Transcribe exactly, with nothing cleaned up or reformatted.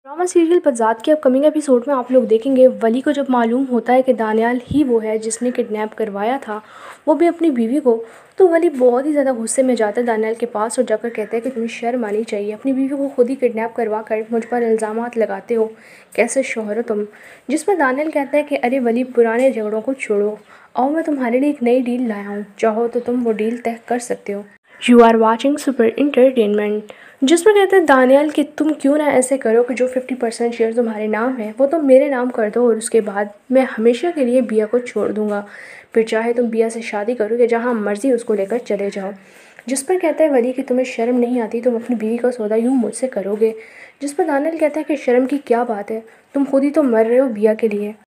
Drama serial बज़ात के upcoming episode में आप लोग देखेंगे वली को जब मालूम होता है कि दानियाल ही वो है जिसने किडनैप करवाया था, वो भी अपनी बीवी को। तो वली बहुत ही ज़्यादा गुस्से में जाता है दानियाल के पास और जाकर कहता है कि तुम्हें शर्म आनी चाहिए, अपनी बीवी को खुद ही किडनैप करवा कर मुझ पर इल्ज़ामात लगाते हो, कैसे शौहर हो तुम। जिसमें दानियाल कहता है कि अरे वली, पुराने झगड़ों को छोड़ो, आओ मैं तुम्हारे लिए एक नई डील लाया हूँ, चाहो तो तुम वो डील तय कर सकते हो। You are watching super entertainment. जिसमें कहते हैं दानियाल कि तुम क्यों ना ऐसे करो कि जो फिफ्टी परसेंट शेयर तुम्हारे नाम है वो तुम मेरे नाम कर दो और उसके बाद मैं हमेशा के लिए बिया को छोड़ दूंगा, फिर चाहे तुम बिया से शादी करोगे, जहाँ मर्जी उसको लेकर चले जाओ। जिस पर कहता है वली कि तुम्हें शर्म नहीं आती, तुम अपनी बीवी का सौदा यूँ मुझसे करोगे। जिस पर दानियाल कहता है कि शर्म की क्या बात है, तुम खुद ही तो मर रहे हो बिया के लिए।